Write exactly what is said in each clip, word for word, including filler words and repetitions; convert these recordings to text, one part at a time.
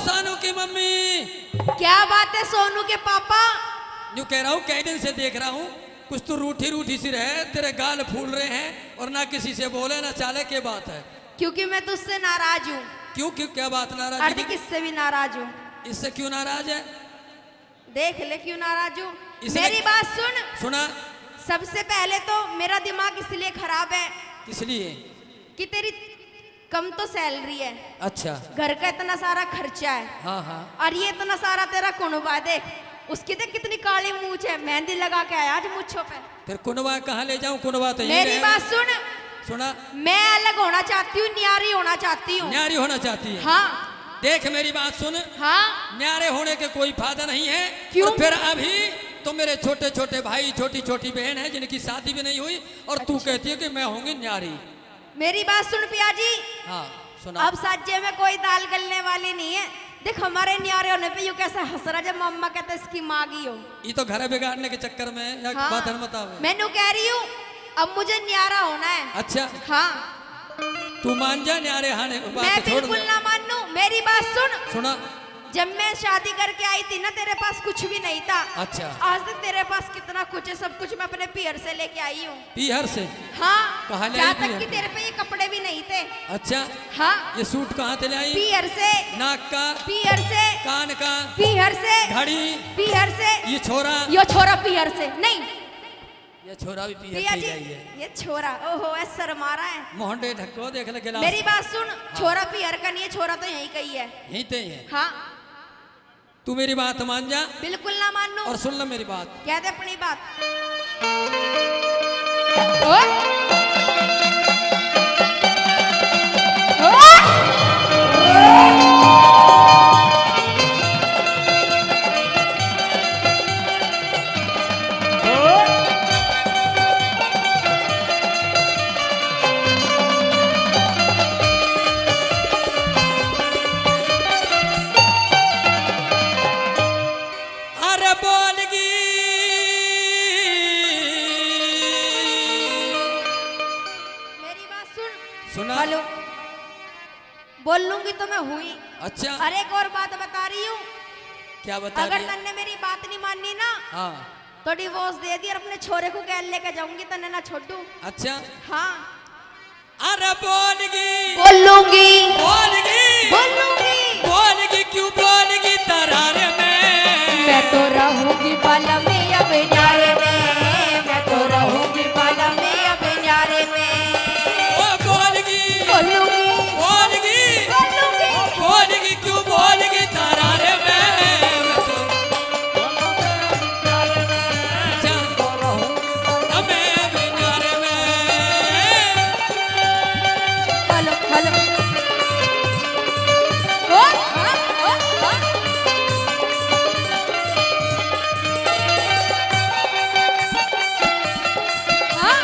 सानू की मम्मी। क्या बात है सोनू के पापा? यूँ कह रहा हूँ कई दिन से देख रहा हूँ कुछ तो रूठी रूठी सी रहे, तेरे गाल फूल रहे हैं और ना किसी से बोले ना चाले, क्या बात है? क्योंकि मैं तुझसे नाराज हूँ। क्यों क्यों क्या बात नाराज? अर्धी किससे भी नाराज हूँ। इससे क्यों नाराज है? देख ले क्यों नाराज हूँ। इसलिए- मेरी बात सुन। सुना। सबसे पहले तो मेरा दिमाग इसलिए खराब है किस लिए? कि तेरी कम तो सैलरी है। अच्छा। घर का इतना सारा खर्चा है। हाँ हाँ। और ये इतना सारा तेरा कुनबा देख, उसकी देख कितनी काली मूंछ है, मेहंदी लगा के आया आज मूंछों पे। फिर कुनवा कहाँ ले जाऊं? कुनवा तो मेरी बात सुन। सुना। मैं अलग होना चाहती हूँ, न्यारी होना चाहती हूँ। न्यारी होना चाहती है? हाँ। देख मेरी बात सुन। हाँ। न्यारे होने के कोई फायदा नहीं है। क्यों? और फिर अभी तो मेरे छोटे छोटे भाई छोटी छोटी बहन है जिनकी शादी भी नहीं हुई और अच्छा। तू कहती है कि मैं होंगी न्यारी। मेरी बात सुन पिया जी। हाँ सुना। अब सज्जे में कोई दाल गलने वाली नहीं है। देख हमारे न्यारे होने पे यू कैसा हंस रहा जब मम्मा कहते इसकी मागी हो। ये तो घर बिगाड़ने के चक्कर में या हाँ। बात है बताओ। मैं नू कह रही हूँ अब मुझे न्यारा होना है। अच्छा। हाँ। तू मान जा न्यारे हाने बात मैं छोड़ बिल्कुल ना मानू। मेरी बात सुन। सुना। जब मैं शादी करके आई थी ना तेरे पास कुछ भी नहीं था। अच्छा। आज तक तेरे पास कितना कुछ है, सब कुछ मैं अपने पियर से लेके आई हूँ। पियर से? हाँ। कहाँ ले आई यहाँ तक पियर? कि तेरे पे ये कपड़े भी नहीं थे। अच्छा। हाँ। ये सूट कहाँ से ले आई? पियर से। नाक का? पियर से। कान का? पियर से। घड़ी? पियर से। ये छोरा? यो छोरा पियर से नहीं। ये छोरा भी पियर पिया से जी है। ये छोरा ओहो ऐसा शर्मा रहा है। मोहंडे ढक्को देख ले गिलास। मेरी बात सुन। हाँ। छोरा पियर का नहीं है, छोरा तो यहीं कही है। यहीं ते है। हाँ। तू मेरी बात मान जा। बिल्कुल ना मानू। और सुन ले मेरी बात। कह दे अपनी बात। ओ? हेलो। बोल लूंगी तो मैं हुई। अच्छा। अरे एक और बात बता रही हूँ। क्या बता अगर रही है? तन्ने मेरी बात नहीं माननी ना हाँ तो डिवोर्स दे दी और अपने छोरे को कैल लेके जाऊंगी, तन्ने ना छोड़ू। अच्छा। हाँ। अरे बोलगी बोलूंगी बोलगी बोलूंगी बोलगी क्यों बोलगी तरारे में? मैं तो रहूंगी बाला में अब न्यारे में, मैं तो रहूंगी बाला में अब न्यारे में। ओ बोलगी बोलूंगी बोलगी बोलूंगी बोलगी क्यों बोलगी तरारे में? अच्छा हमें भी न्यारे में। हेलो हेलो ओ हाँ ओ हाँ हाँ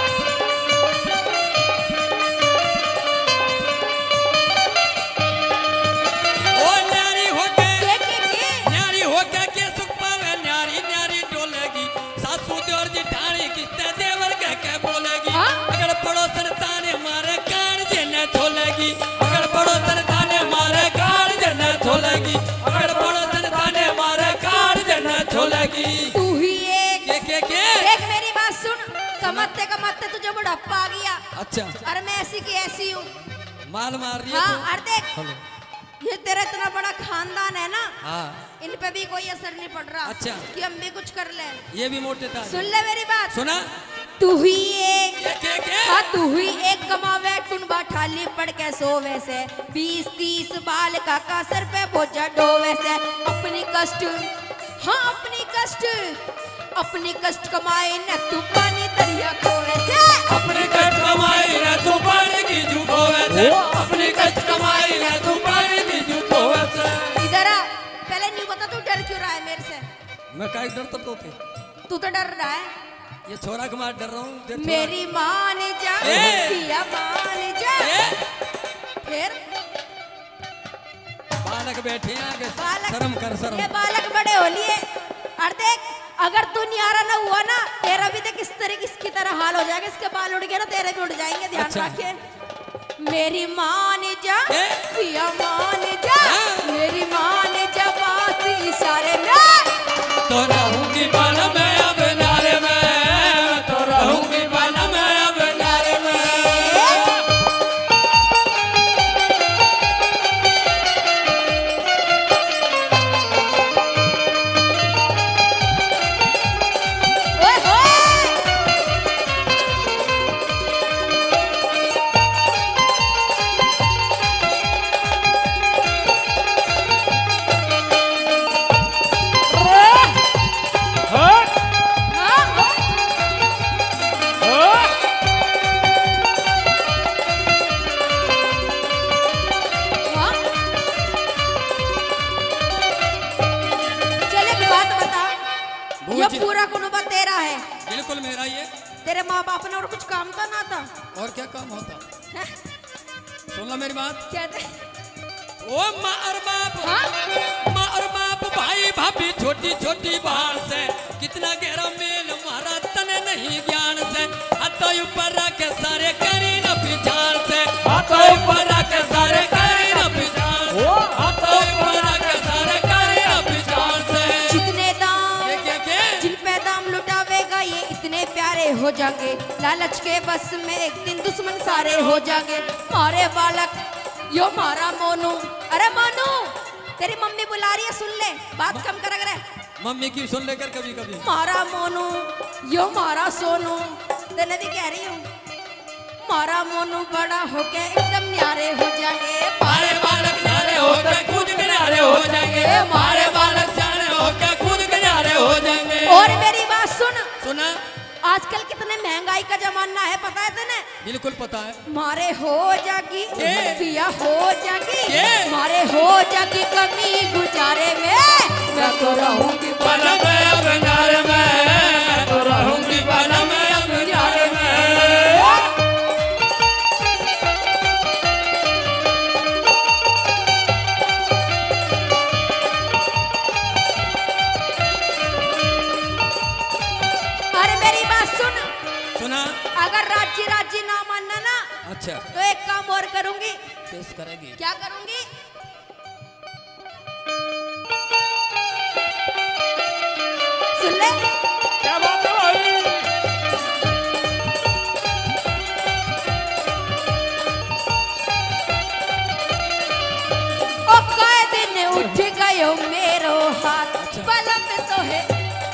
ओ न्यारी होके के के के न्यारी होके के सुख पावे न्यारी न्यारी डोलेगी सासू देवर जिठानी किस्ते देवर कह के बोलेगी। हाँ? अगर पड़ोसन ताने मारे कान जेने छोलेगी, अगर पड़ोसन ताने मारे कान जेने छोलेगी, अगर पड़ोसन ताने मारे कान जेने छोलेगी। तू ही एक के के के देख मेरी बात सुन। कमत्ते कमत्ते तुझे बुढ़ापा आ गया। अच्छा अरे मैं ऐसी की ऐसी हूँ। माल मार रही है हाँ तू? अरे देख ये तेरा इतना बड़ा खानदान है ना, हाँ इन पे भी कोई असर नहीं पड़ रहा। अच्छा। कि हम भी कुछ कर ले। ये भी मोटे था। सुन ले मेरी बात। सुना? तू ही एक के के के हाँ तू ही एक कमावे टुनबा ठाली पड़ के सोवे से, बीस तीस बाल का का सर पे बोझा डोवे से। अपनी कष्ट हाँ अपनी कष्ट अपनी कष्ट कमाए न तू पानी दरिया खोवे से। अपने कष्ट कमाई ना तू पानी की झूठो वैसे, अपने कष्ट कमाई ना तू पानी की झूठो वैसे। इधर आ। पहले नहीं बता तू डर क्यों रहा है मेरे से? मैं काय डर तब तो थे। तू तो डर रहा है। ये छोरा के मार डर रहा हूँ। देख छोरा- मेरी मान जा ए! पिया मान जा। ए! फिर बालक बैठे हैं आगे। बालक शर्म कर शर्म। ये बालक बड़े हो लिए। और देख अगर तू न्यारा ना हुआ ना तेरा भी देख इस तरह किसकी तरह हाल हो जाएगा। इसके बाल उड़ गए ना तेरे भी उड़ जाएंगे। ध्यान अच्छा। रखिए। मेरी मान जा ए! पिया मान जा हाँ। मेरी ये कुछ पूरा कुनबा तेरा है। बिल्कुल मेरा ही है। तेरे माँ बाप ने और कुछ काम तो ना था। और क्या काम होता? हैं? सुन लो मेरी बात। क्या थे? ओ माँ और बाप, हाँ? माँ और बाप, भाई भाभी, छोटी छोटी बाल से कितना गहरा मेल मारा तने नहीं ज्ञान से। हाथों ऊपर रख सारे करी न पिछाड़ से, हाथों ऊपर रख सारे करी न पिछाड़ से, हाथों ऊपर रख सारे करी न पिछाड़ से। जितने दाम ये क्या क्या? जिन पे दाम लुटावेगा ये इतने प्यारे हो जाएंगे। लालच के बस में एक दिन दुश्मन सारे हो जाएंगे। मारे बालक यो मारा मोनू। अरे मोनू, तेरी मम्मी बुला रही है, सुन ले, बात कम कर। अगर मम्मी की सुन लेकर कभी कभी। मारा मोनू यो मारा सोनू, तेने भी कह रही हूँ। मारा मोनू बड़ा होके एकदम न्यारे हो जाएंगे। मारे बालक सारे होकर खुद किनारे हो जाएंगे, मारे बालक सारे होकर खुद किनारे हो जाएंगे। और मेरी बात सुन, सुना? आजकल कितने महंगाई का जमाना है, पता है तेने? बिल्कुल पता है। मारे हो जागी के? पिया हो जागी के? मारे हो जागी कमी गुजारे में मैं तो रहूंगी पल में अंगारे में, मैं तो रहूंगी पल में अंगारे में। अरे मेरी बात सुन, सुना? अगर राजी राजी ना मानना ना अच्छा, तो एक काम और करूंगी। पेश करेगी? क्या करूंगी? सुन ले, क्या बात है भाई? ओ काए दिन उठ गयो मेरो हाथ पलक तो है।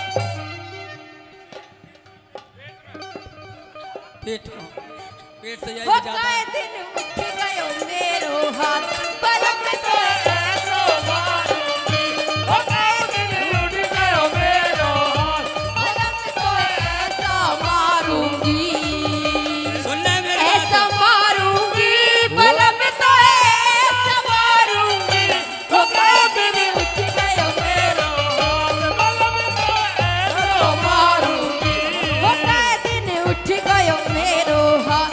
पेट पेट से ओ जाएगी ज्यादा। काए दिन उठ गयो मेरो हाथ पलक तो ऐसो मारूंगी। ओ काए दिन उठ गयो मेरो हाथ पलक तो ऐसा मारूंगी। सुन ले मेरी बात। ऐसा मारूंगी पलक तो ऐसा मारूंगी। ओ काए दिन उठ गयो मेरो हाथ पलक तो ऐसा मारूंगी। ओ काए दिन उठ गयो मेरो हाथ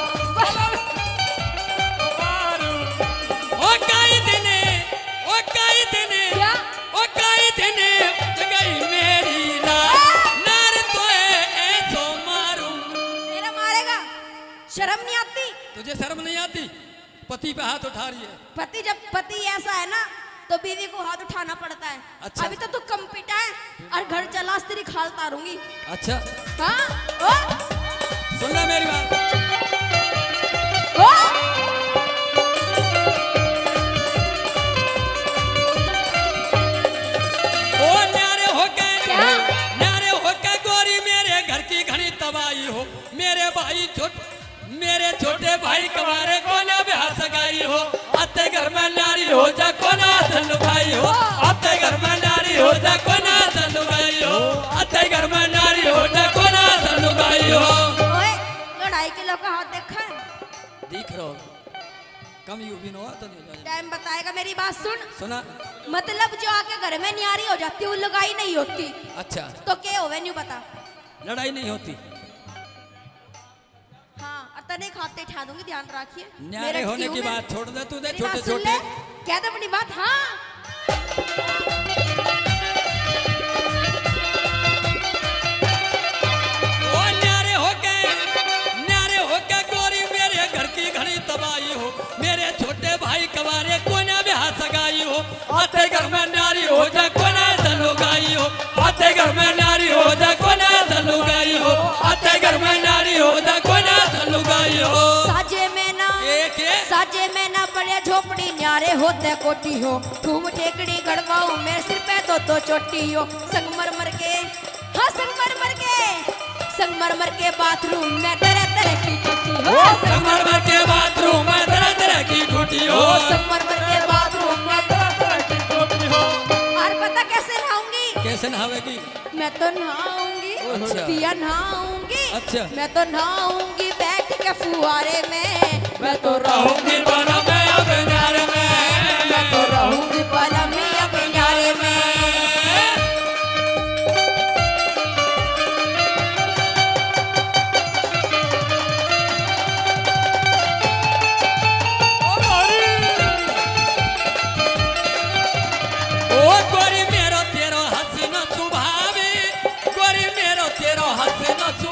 ओ काई दिने, ओ काई दिने, क्या? ओ काई दिने उठ गई मेरी रात, नार तो ऐसो मारूं। मेरा मारेगा? शर्म नहीं आती? तुझे शर्म नहीं आती? पति पे हाथ उठा रही है। पति जब पति ऐसा है ना तो बीवी को हाथ उठाना पड़ता है। अच्छा। अभी तो तू कम पिटा है और घर चला तेरी खाल तारूंगी। अच्छा, हाँ? ओ? सुन ले मेरी बात। ओ? ओ न्यारे होके, क्या? न्यारे होके गोरी मेरे घर की घनी तबाही हो। मेरे भाई छोट मेरे छोटे भाई कमारे को ना ब्याह सगाई हो। आते घर में नारी हो जा को ना धनुभाई हो, आते घर में नारी हो जा को ना धनुभाई हो, आते घर में नारी हो जा को ना धनुभाई हो। ओए, लड़ाई के लोग का हाथ देखा है? दिख रहा हो कम यू भी ना तो नहीं टाइम बताएगा। मेरी बात सुन, सुना? मतलब जो आके घर में न्यारी हो जाती वो लगाई नहीं होती अच्छा, तो क्या होवे न्यू बता। लड़ाई नहीं होती। हाँ, अतने खाते ठा दूंगी, ध्यान रखिए। न्यारे मेरठ होने हूँ की मैं। बात छोड़ दे तू, दे मेरी छोटे बात सुन छोटे। ले, कह दे अपनी बात। हाँ, ओ न्यारे होके, न्यारे होके गोरी मेरे घर की घनी तबाही हो। मेरे छोटे भाई कवारे को ना ब्याह सगाई हो। आते घर में नारी हो जा को ना धनुगाई हो, आते घर में नारी हो जा को ना धनुगाई हो, आते घर में नारी हो जा को ना धनुगाई हो। साजे में ना एक है साजे में ना बड़े झोपड़ी न्यारे होते कोठी हो। ठूम ठेकड़ी गड़वाऊ मेरे सिर पे तो तो चोटी हो। संगमरमर के, हाँ संगमरमर के, संगमरमर के बाथरूम में तरह तरह की टूटी हो। संगमरमर के बाथरूम में तरह तरह की टूटी हो, संगमरमर के बाथरूम में तरह तरह की टूटी हो। और पता कैसे नहाऊंगी? कैसे नहावेगी? मैं तो नहाऊंगी, अच्छा। पिया नहाऊंगी। अच्छा। मैं तो नहाऊंगी बैठ के फुहारे में। मैं तो रहूंगी बना मैं अब न्यारे में, मैं तो रहूंगी पलमी अब न्यारे में।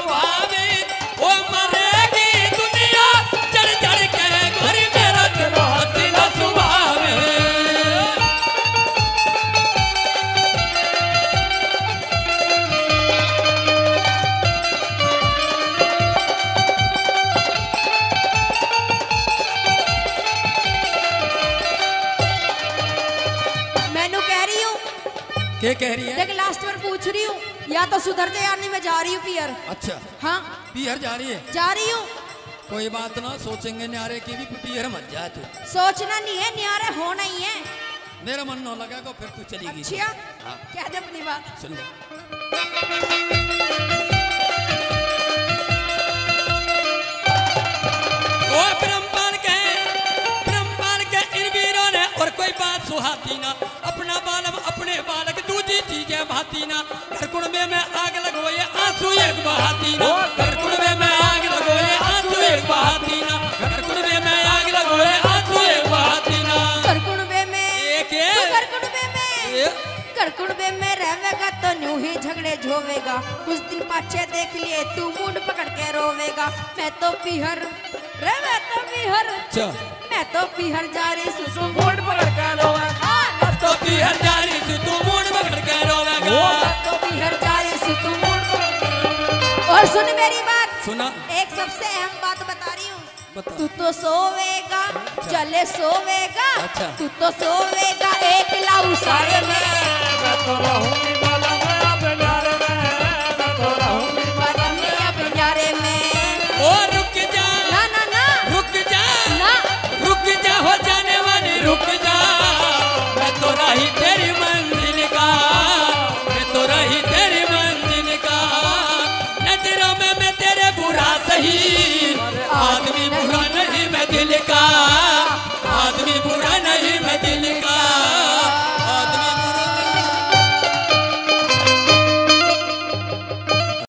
भावे ओ मरेगी दुनिया जड़ जड़ के गोरी मेरा दिल हसीना सुभावे मैनू कह रही हूँ, क्या कह रही है? देख लास्ट बार पूछ रही हूँ, या तो सुधर जा या नहीं, मैं जा रही हूँ पियर। अच्छा हाँ पियर जा रही है, जा रही हूँ। कोई बात ना, सोचेंगे न्यारे की भी पियर मत जा तू। सोचना नहीं है, न्यारे होना ही है। मेरा मन न लगेगा फिर तू चलेगी। अच्छा हाँ। कह दे अपनी बात। सुन ले। ओ ब्रह्मांड के ब्रह्मांड के इन वीरों ने और कोई बात सुहाती ना, अपना बालम अपने बालक दूसरी चीजें भाती ना, घर कुंडे में आग लगो ये आंसू एक बहाती ना, घर कुंडे में आग लगो ये आंसू एक बहाती ना, घर कुंडे में आग लगो ये आंसू एक बहाती ना। कर कुंडे में एक है? तू कर कुंडे में ये? कर कुंडे में रहेगा तो न्यू ही झगड़े झोवेगा, कुछ दिन पाछे देख लिए तू मूड पकड़ के रोवेगा। मैं तो पीहर रे मैं तो पीहर अच्छा मैं तो पीहर जा रही सु तू मूड पकड़ के रोवेगा। मैं तो पीहर जा रही सु तू मूड पकड़ के रोवेगा। मैं तो पीहर जा रही सु तू मूड पकड़ के रोवेगा। और सुन मेरी बात, सुना? एक सबसे अहम बात बता रही हूँ। बता। तू तो सोवेगा चले सोवेगा, अच्छा। तू तो सोवेगा एक लाऊ सारे में, मैं तो रहूंगी बाला में अब न्यारे में, मैं तो रहूंगी बारे में अब न्यारे में। ओ रुक जा ना ना ना रुक जा ना रुक जा हो जाने वाली रुक जा, मैं तो रही तेरी मंजिल का, मैं तो रही तेरी मंजिल का, नजरों में मैं तेरे बुरा सही, आदमी बुरा नहीं मैं दिल का।